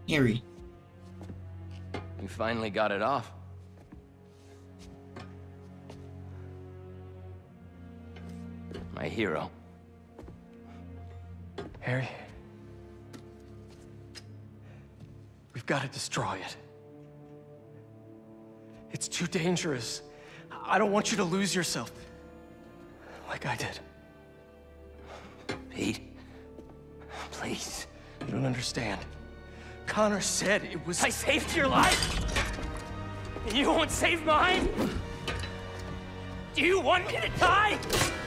Harry. You finally got it off. My hero. Harry, we've got to destroy it. It's too dangerous. I don't want you to lose yourself like I did. Pete, please. You don't understand. Connor said it was... I saved your life? And you won't save mine? Do you want me to die?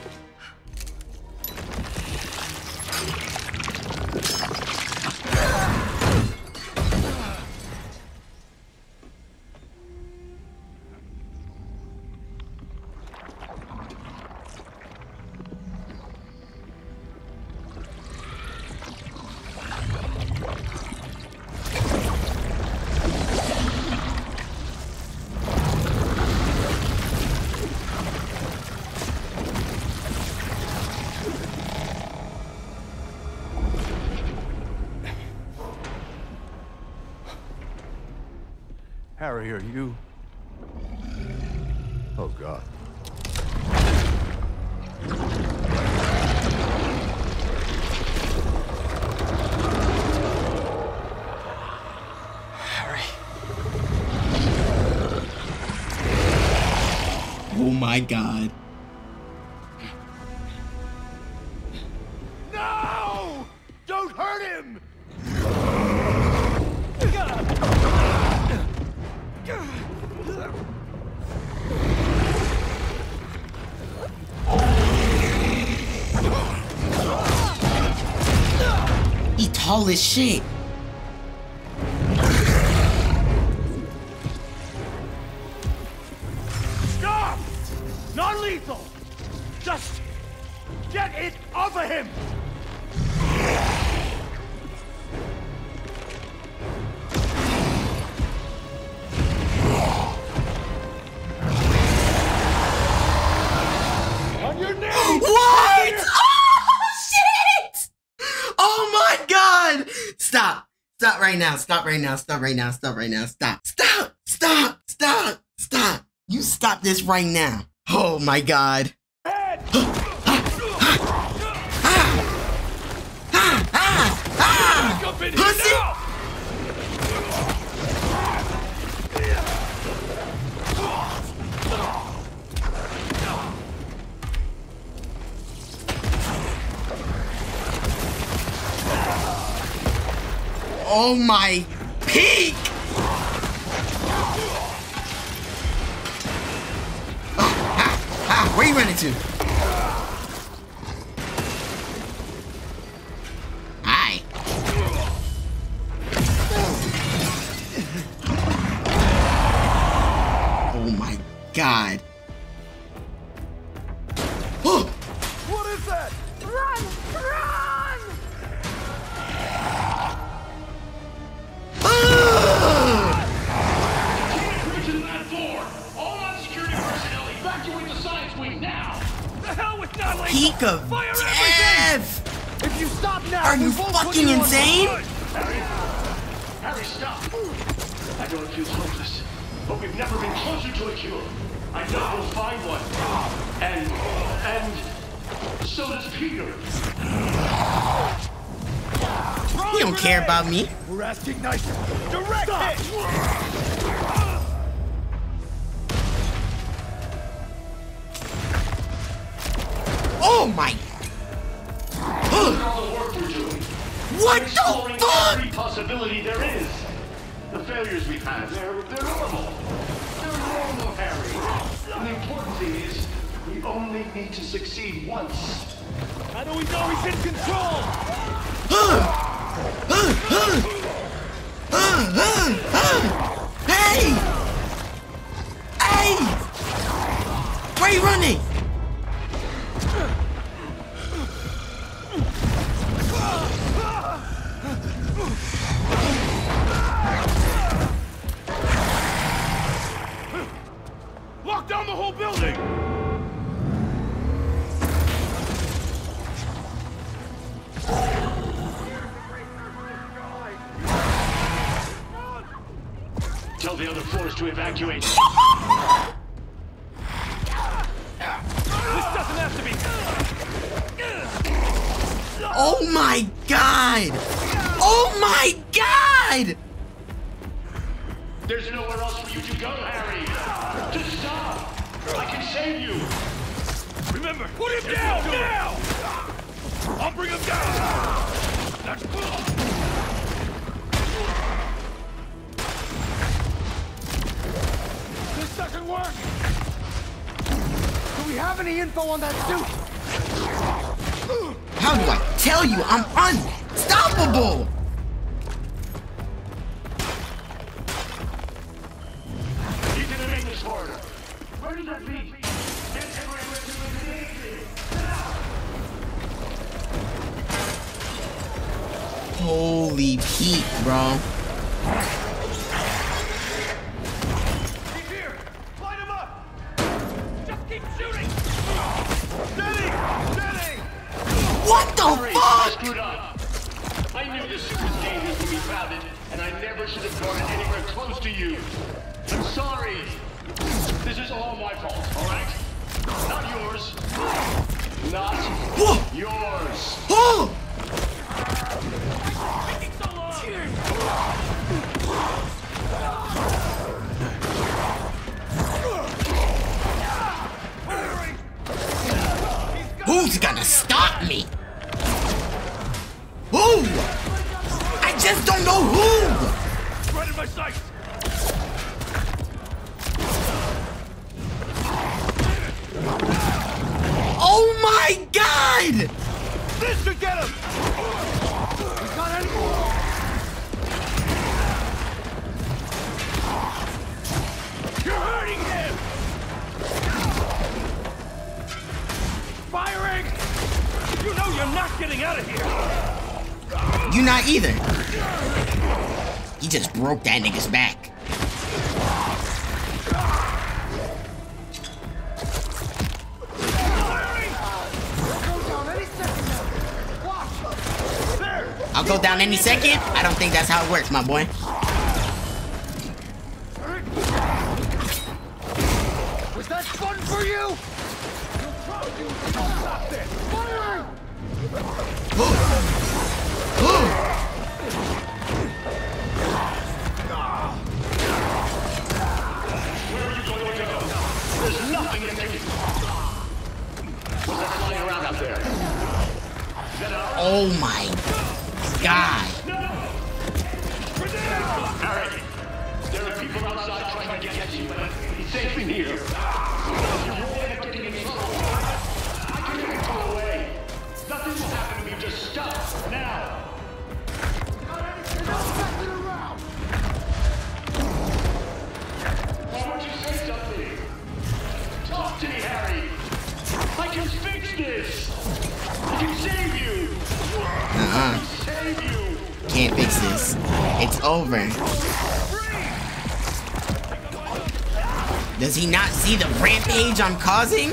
Harry, are you... Oh, God. Harry. Oh my God. No! Don't hurt him! He tall as shit. Stop! Non-lethal! Just get it off of him! On your knees! What? Oh shit! Oh my God! Stop! Stop right now! Stop right now! Stop right now! Stop right now! Stop! Stop! Stop! Stop! Stop! You stop this right now! Oh my God! Pussy! Oh my peak! Where you running to? Hi. Oh my God. What is that? Run! Run! Breach in that floor! All non-security personnel evacuate the science wing now! The hell with non-lethal! Peak of Fire death! If you stop now, Are we you won't put fucking you on insane? the hood. Harry, stop! I know it feels hopeless, but we've never been closer to a cure. I know we'll find one. And so does Peter. You don't care about me. We're asking nice. Direct hit! Oh my! All the work we're doing. What Exploring the fuck? every possibility there is. The failures we've had, they're normal. They're normal, Harry. And the important thing is, we only need to succeed once. How do we know he's in control? Hey! Hey! Where are you running? Lock down the whole building! the other floors to evacuate. This doesn't have to be. Oh my god! Oh my god! There's nowhere else for you to go, Harry. Just stop. I can save you. Remember, put him down now! I'll bring him down! That's This doesn't work! Do we have any info on that suit? How do I tell you I'm unstoppable? You didn't make this harder. Where did that be? Holy Pete, bro. He's here! Light him up! Just keep shooting! Steady! Steady! What the Harry, I fuck? screwed up. I knew this suit was dangerous when we found it, and I never should have brought it anywhere close to you. I'm sorry. This is all my fault, all right? Not yours. Not Whoa. yours. Oh! Who's gonna stop me? Who? I just don't know who! Right in my sights! Oh my god! This should get him! We got any more? You're hurting him! Firing! You know you're not getting out of here! You not either. You just broke that nigga's back. I'll go down any second? I don't think that's how it works, my boy. Was that fun for you? Stop this! Firing! There's nothing in there. What's that flying around out there? Oh my god. Harry, there are people outside trying to get you, but it's safe in here. If you're worried about getting in trouble, I can make it go away. Nothing will happen to me. Just stop now. Why won't you say something? Talk to me, Harry. I can fix this. I can save you. Save you. Can't fix this. It's over. Does he not see the rampage I'm causing?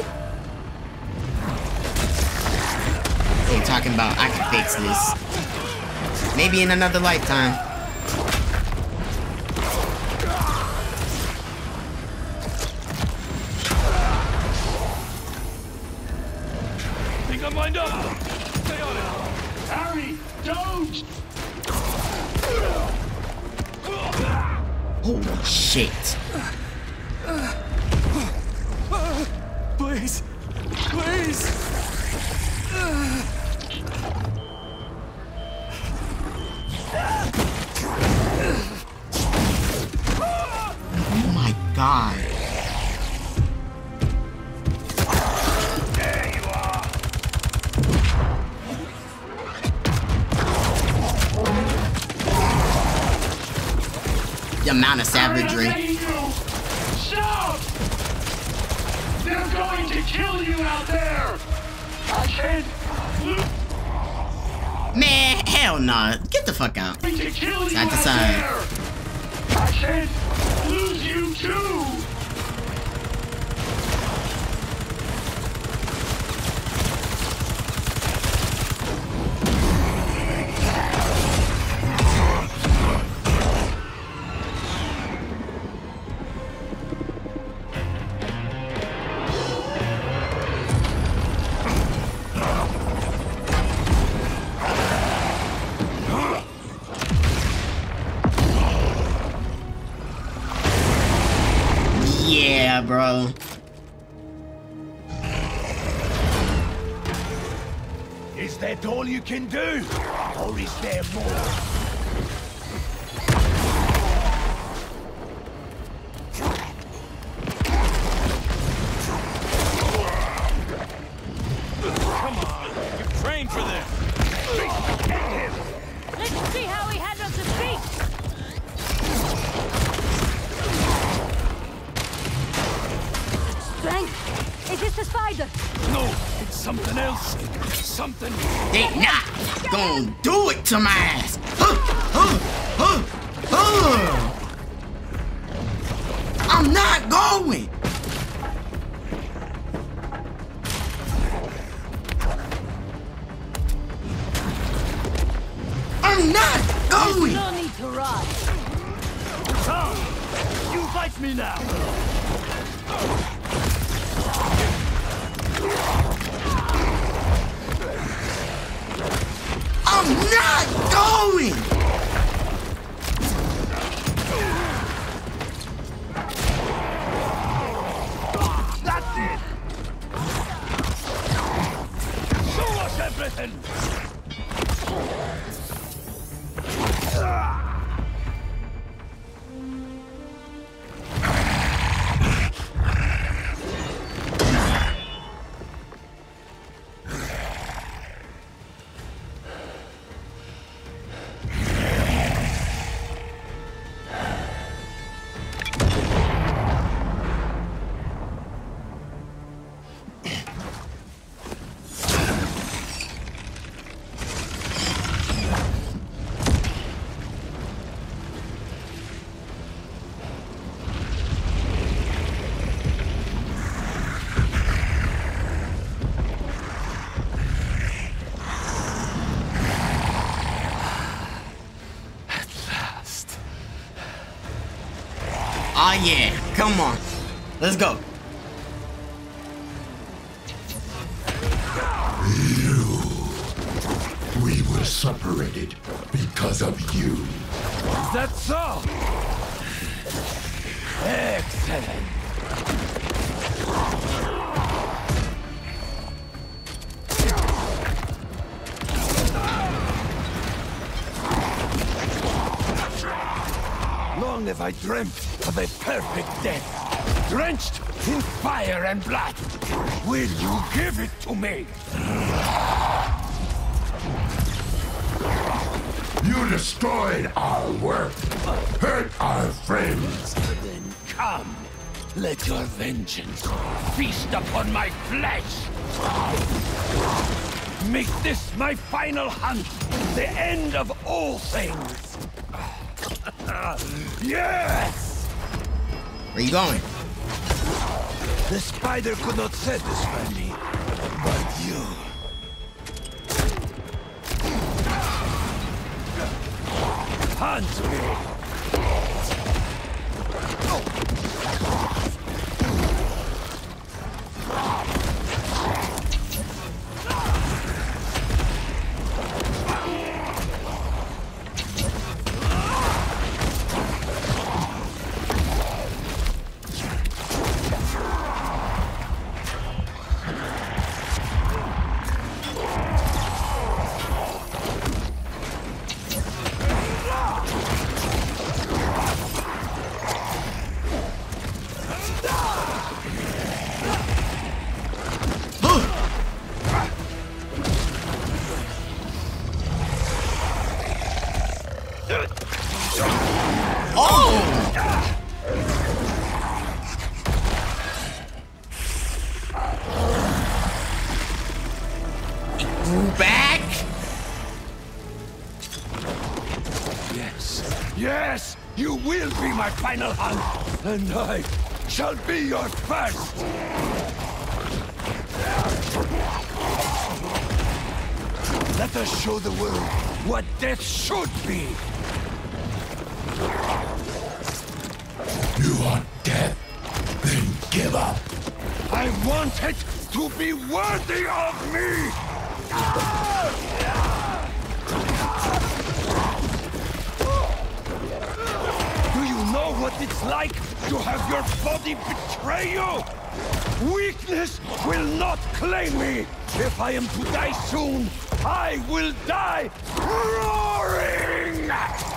They're talking about I can fix this. Maybe in another lifetime. Think I'm lined up? Stay on it! Harry, don't! Holy shit. Please. Please. Oh my god. There you are! The amount of savagery. Stop! They're going to kill you out there! I can't Man, hell nah. Get the fuck out. to kill you Side to out side. there! I can't lose you too! Yeah, bro. Is that all you can do? Or is there more? Come on, you've trained for this. Let's see how he handles his feet. Strength. Is this the spider? No, it's something else. Something. They not gonna do it to my ass. I'm not going. I'm not going. No need to run. Come, you fight me now. I'm not going. That's it. Show us everything. Oh yeah, come on. Let's go. We were separated because of you. Is that so? Excellent. Long have I dreamt of a perfect death, drenched in fire and blood. Will you give it to me? You destroyed our work, hurt our friends. Then come, let your vengeance feast upon my flesh. Make this my final hunt, the end of all things. Yes! Where you going? The spider could not satisfy me, but you. Hunt me! Back? Yes, yes, you will be my final hunt, and I shall be your first. Let us show the world what death should be. You want death? Then give up. I want it to be worthy of me! Do you know what it's like to have your body betray you? Weakness will not claim me! If I am to die soon, I will die roaring!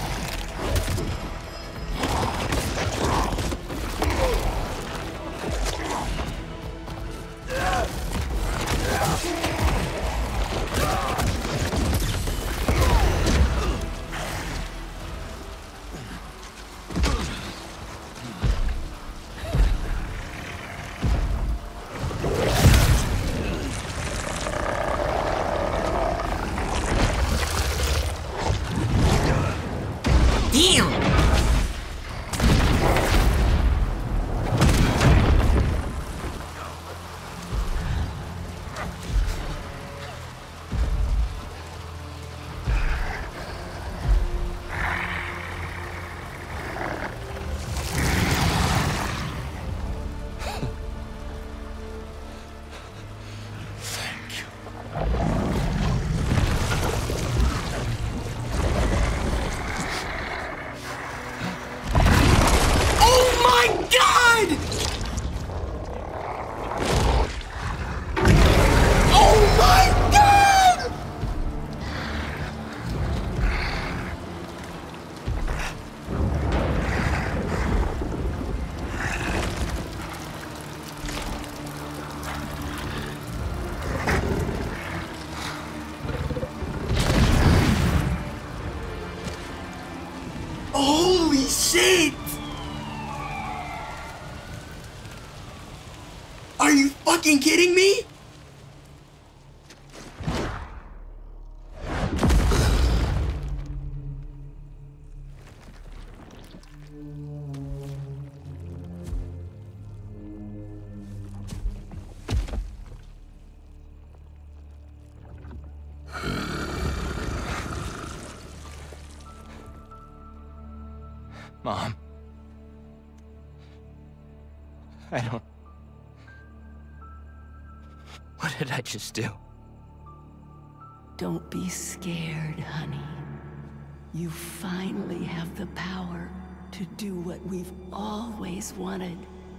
Damn! Holy shit! Are you fucking kidding me? Mom. I don't... What did I just do? Don't be scared, honey. You finally have the power to do what we've always wanted.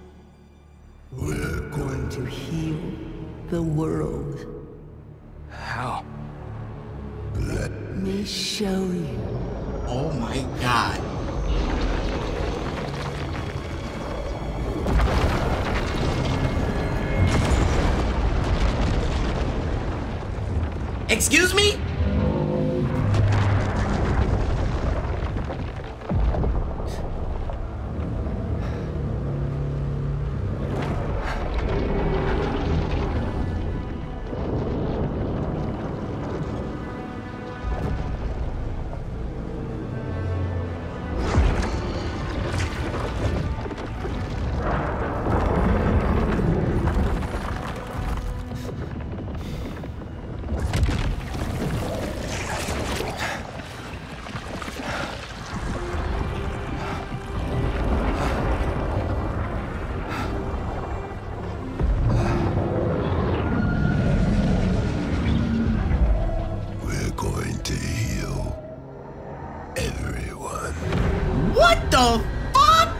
We're going to heal the world. How? Let me show you. Oh my god. Excuse me? What the fuck?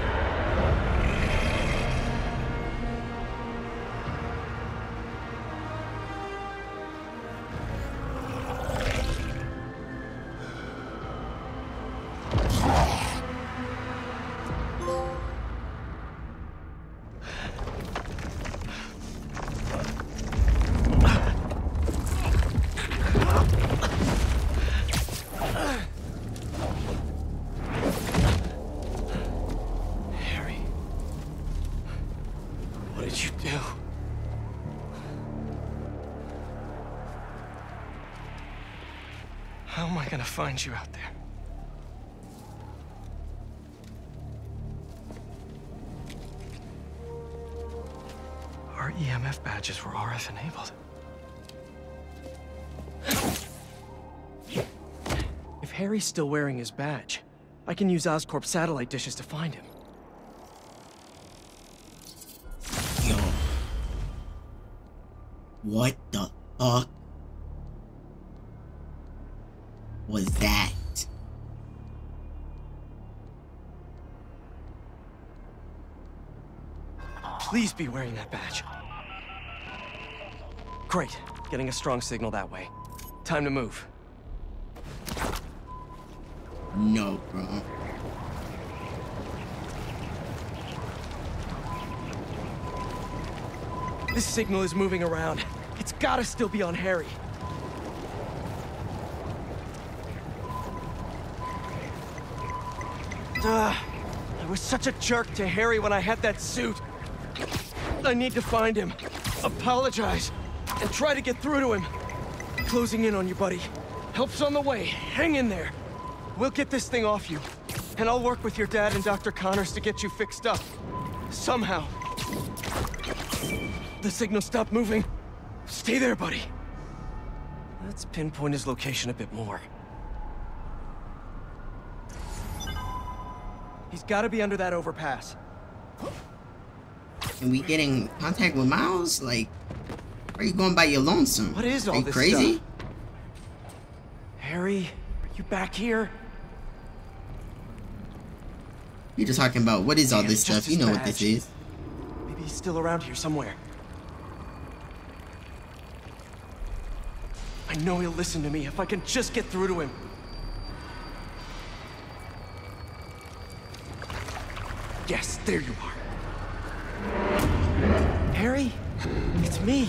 What did you do? How am I gonna find you out there? Our EMF badges were RF enabled. If Harry's still wearing his badge, I can use Oscorp's satellite dishes to find him. Yo. What the fuck was that? Please be wearing that badge. Great. Getting a strong signal that way. Time to move. No, bro. This signal is moving around. It's gotta still be on Harry. I was such a jerk to Harry when I had that suit. I need to find him, apologize, and try to get through to him. Closing in on you, buddy. Help's on the way. Hang in there. We'll get this thing off you. And I'll work with your dad and Dr. Connors to get you fixed up. Somehow. The signal stopped moving. Stay there, buddy. Let's pinpoint his location a bit more. He's gotta be under that overpass. And we getting contact with Miles? Like, where are you going by your lonesome? What is all this crazy? stuff? Harry, are you back here? You're just talking about what is all this Just stuff? You his know what this badge. is. Maybe he's still around here somewhere. I know he'll listen to me if I can just get through to him. Yes, there you are. Harry? It's me.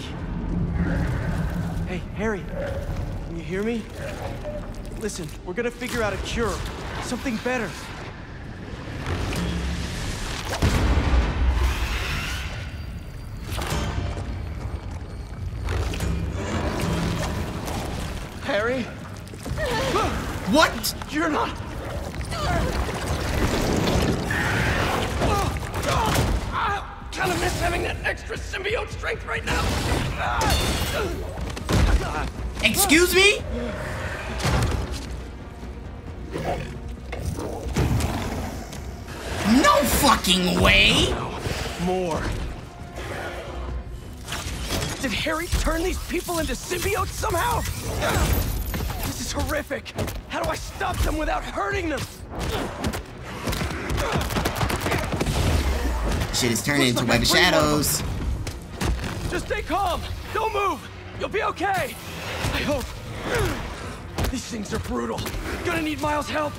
Hey, Harry. Can you hear me? Listen, we're gonna figure out a cure. Something better. Harry? What? You're not... Kind of miss having that extra symbiote strength right now. Excuse me? No fucking way! More. Did Harry turn these people into symbiotes somehow? This is horrific. How do I stop them without hurting them? Shit is turning into Web of Shadows. Just stay calm. Don't move. You'll be okay. I hope. These things are brutal. Gonna need Miles' help.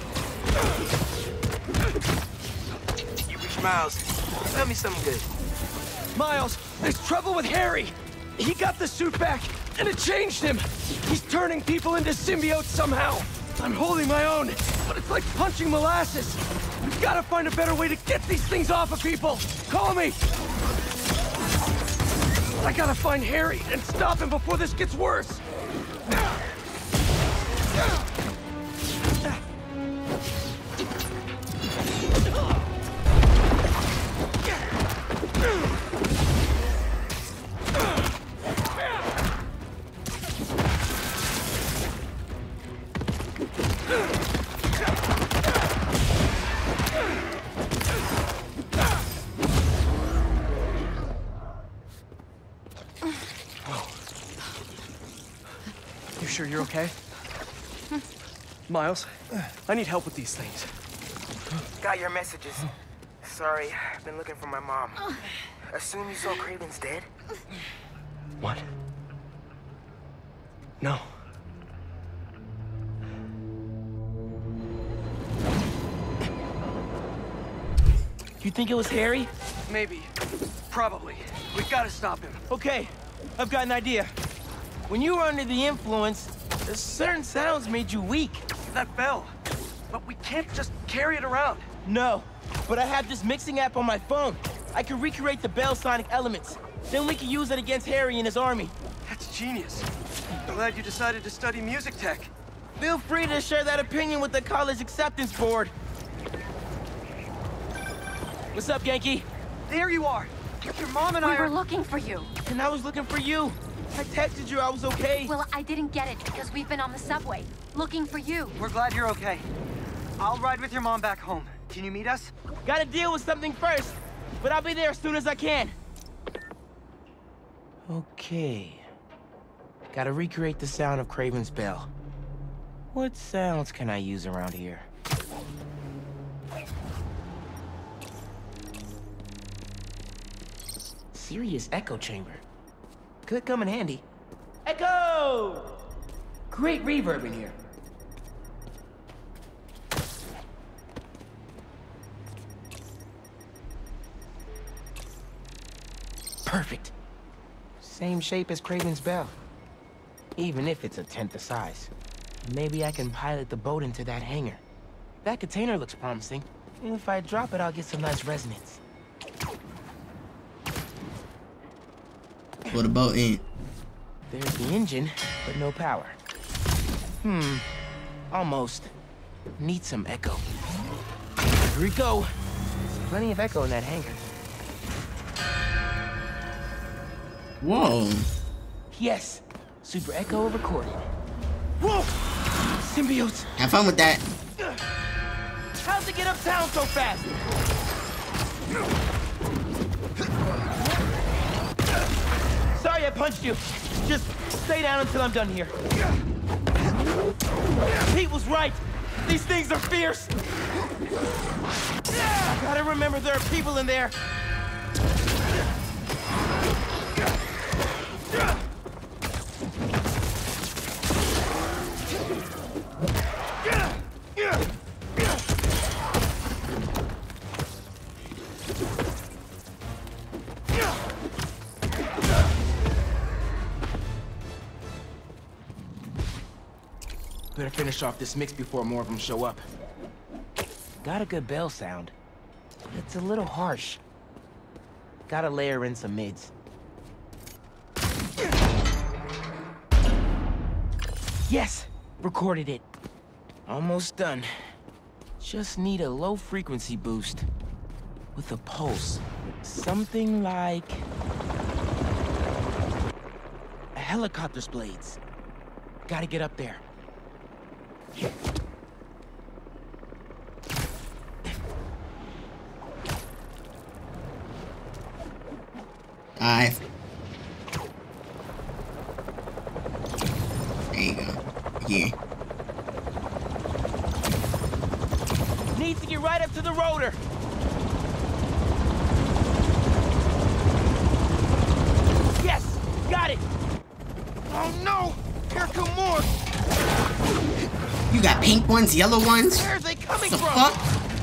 You reach Miles. Tell me something good. Miles, there's trouble with Harry. He got the suit back, and it changed him. He's turning people into symbiotes somehow. I'm holding my own, but it's like punching molasses. We've got to find a better way to get these things off of people. Call me. I gotta find Harry and stop him before this gets worse. You sure you're okay? Miles, I need help with these things. Got your messages. Sorry, I've been looking for my mom. Assume you saw Kraven's dead? What? No. You think it was Harry? Maybe. Probably. We gotta stop him. Okay, I've got an idea. When you were under the influence, certain sounds made you weak. That bell. But we can't just carry it around. No, but I have this mixing app on my phone. I can recreate the bell sonic elements. Then we can use it against Harry and his army. That's genius. I'm glad you decided to study music tech. Feel free to share that opinion with the college acceptance board. What's up, Genki? There you are. Your mom and I We were are... looking for you. And I was looking for you. I texted you I was okay. Well, I didn't get it because we've been on the subway, looking for you. We're glad you're okay. I'll ride with your mom back home. Can you meet us? Gotta deal with something first, but I'll be there as soon as I can. Okay. Gotta recreate the sound of Kraven's bell. What sounds can I use around here? serious echo chamber. Could come in handy. Echo! Great reverb in here. Perfect. Same shape as Kraven's Bell. Even if it's a tenth the size. Maybe I can pilot the boat into that hangar. That container looks promising. And if I drop it, I'll get some nice resonance. Put the boat in. There's the engine, but no power. Almost. Need some echo. Here we go. There's plenty of echo in that hangar. Whoa. Yes. Super echo recorded. Whoa! Symbiotes! Have fun with that. How'd they get uptown so fast? Sorry I punched you. Just stay down until I'm done here. Pete was right. These things are fierce. Gotta remember there are people in there. Better finish off this mix before more of them show up. Got a good bell sound. It's a little harsh. Gotta layer in some mids. Yes! Recorded it. Almost done. Just need a low frequency boost. With a pulse. Something like... a helicopter's blades. Gotta get up there. Alright. There you go. Yeah. Need to get right up to the rotor. Yes! Got it! Oh no! Here come more! You got pink ones, yellow ones? Where are they coming the from? Fuck?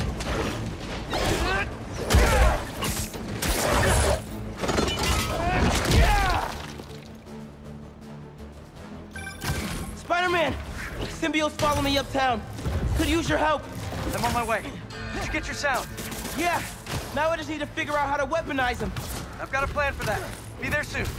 Spider-Man! Symbiotes follow me uptown. Could use your help. I'm on my way. Did you get your sound? Yeah. Now I just need to figure out how to weaponize them. I've got a plan for that. Be there soon.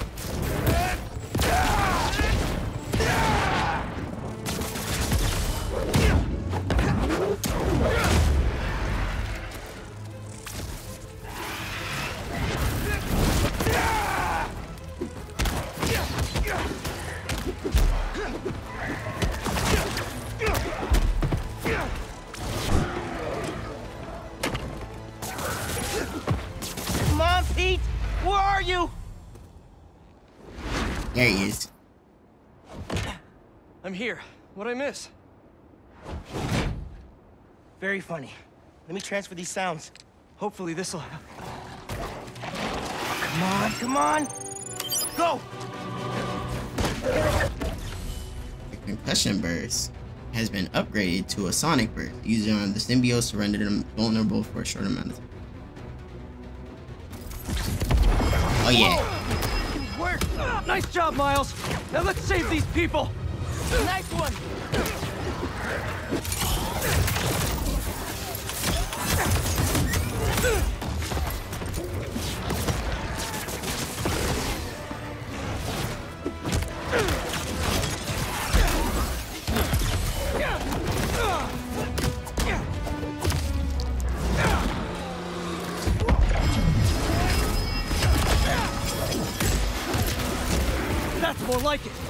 Come on, Pete! Where are you? There he is. I'm here. What'd I miss? Very funny. Let me transfer these sounds. Hopefully this'll help. Come on, come on! Go! The concussion burst has been upgraded to a sonic burst, using on the symbiotes to render them vulnerable for a short amount of time. Oh yeah. Where? Nice job, Miles. Now let's save these people. Nice one! That's more like it.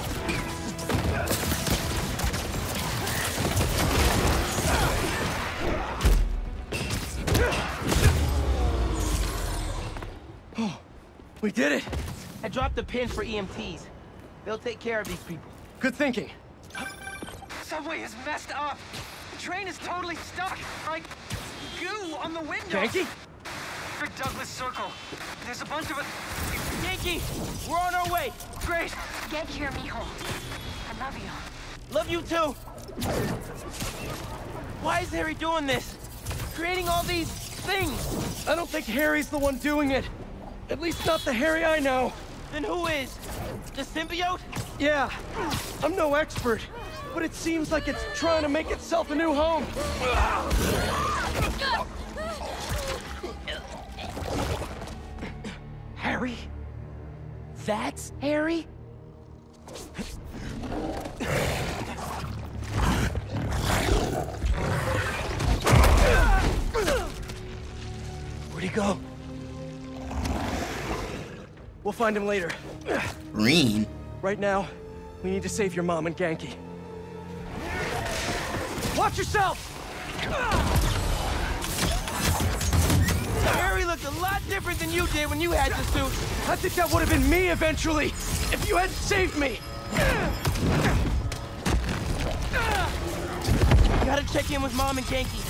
Oh, we did it. I dropped the pin for EMTs. They'll take care of these people. Good thinking. Subway is messed up. The train is totally stuck. Like goo on the windows. Ganke? You're Douglas Circle. There's a bunch of us. Yankee, we're on our way. Great. Get here, mijo. I love you. Love you too. Why is Harry doing this? Creating all these things? I don't think Harry's the one doing it. At least not the Harry I know. Then who is? The symbiote? Yeah, I'm no expert, but it seems like it's trying to make itself a new home. Harry? That's Harry? Where'd he go? We'll find him later. Green? Right now, we need to save your mom and Genki. Watch yourself! Harry looked a lot different than you did when you had the suit. I think that would have been me eventually, if you hadn't saved me! Gotta check in with Mom and Genki.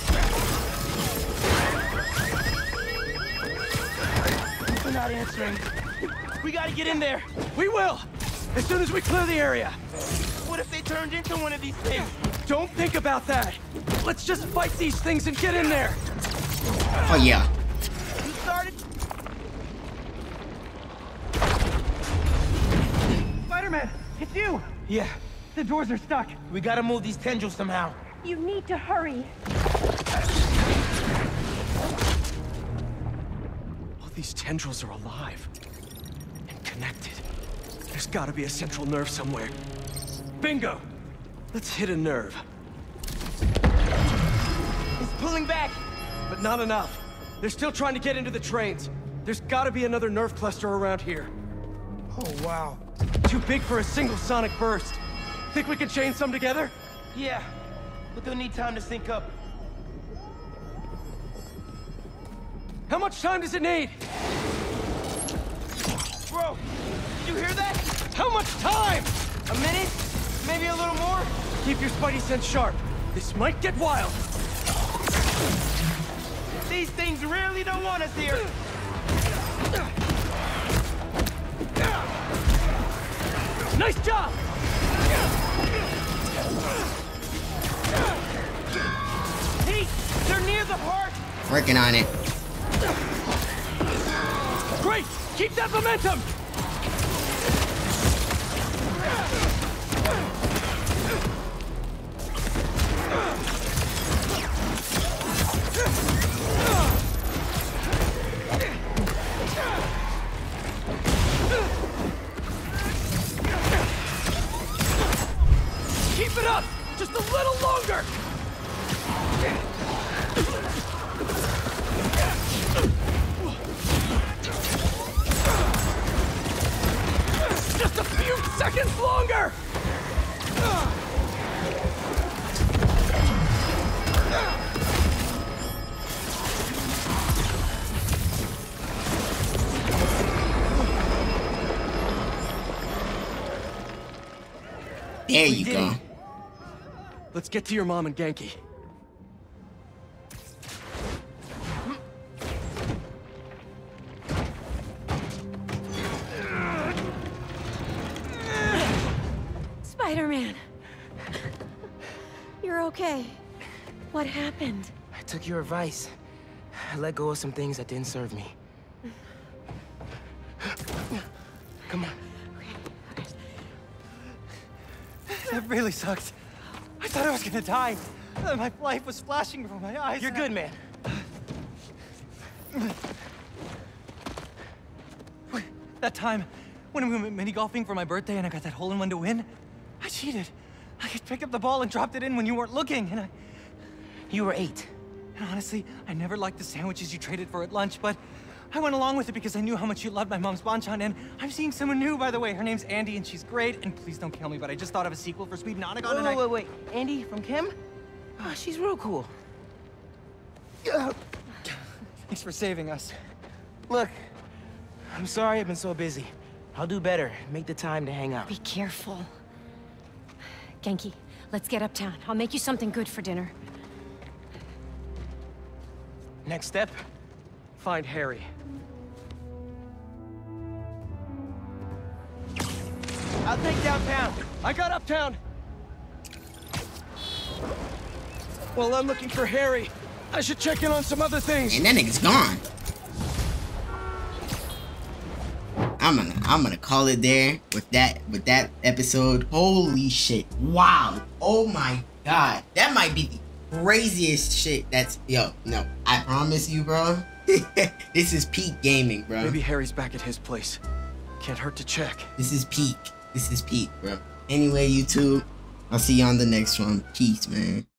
They're not answering. We gotta get in there. We will! As soon as we clear the area. What if they turned into one of these things? Don't think about that. Let's just fight these things and get in there. Oh, yeah. You started? Spider-Man, it's you! Yeah. The doors are stuck. We gotta move these tendrils somehow. You need to hurry. All these tendrils are alive. And connected. There's gotta be a central nerve somewhere. Bingo! Let's hit a nerve. It's pulling back. But not enough. They're still trying to get into the trains. There's gotta be another nerve cluster around here. Oh, wow. Too big for a single sonic burst. Think we can chain some together? Yeah, but they'll need time to sync up. How much time does it need? Bro, did you hear that? How much time? A minute? Maybe a little more? Keep your spidey sense sharp. This might get wild. These things really don't want us here. Nice job! Hey, they're near the heart. Working on it. Great! Keep that momentum! Keep it up! Just a little longer! Just a few seconds longer! There you go. Let's get to your mom and Genki. Spider-Man. You're okay. What happened? I took your advice. I let go of some things that didn't serve me. Come on. That really sucked. I thought I was gonna die. My life was flashing before my eyes. You're good, man. That time, when we went mini golfing for my birthday and I got that hole-in-one to win, I cheated. I picked up the ball and dropped it in when you weren't looking, and You were 8. And honestly, I never liked the sandwiches you traded for at lunch, but I went along with it because I knew how much you loved my mom's banchan, and I'm seeing someone new, by the way. Her name's Andy, and she's great, and please don't kill me, but I just thought of a sequel for Speed Nonagon, and Wait. Andy from Kim? Oh, she's real cool. Thanks for saving us. Look, I'm sorry I've been so busy. I'll do better. Make the time to hang out. Be careful. Genki, let's get uptown. I'll make you something good for dinner. Next step, find Harry. I'll take downtown. I got uptown. Well, I'm looking for Harry. I should check in on some other things. And that nigga's gone. I'm gonna call it there with that episode. Holy shit. Wow. Oh my god. That might be the craziest shit that's no. I promise you, bro. This is peak gaming, bro. Maybe Harry's back at his place. Can't hurt to check. This is peak. This is peak, bro. Anyway, YouTube, I'll see you on the next one. Peace, man.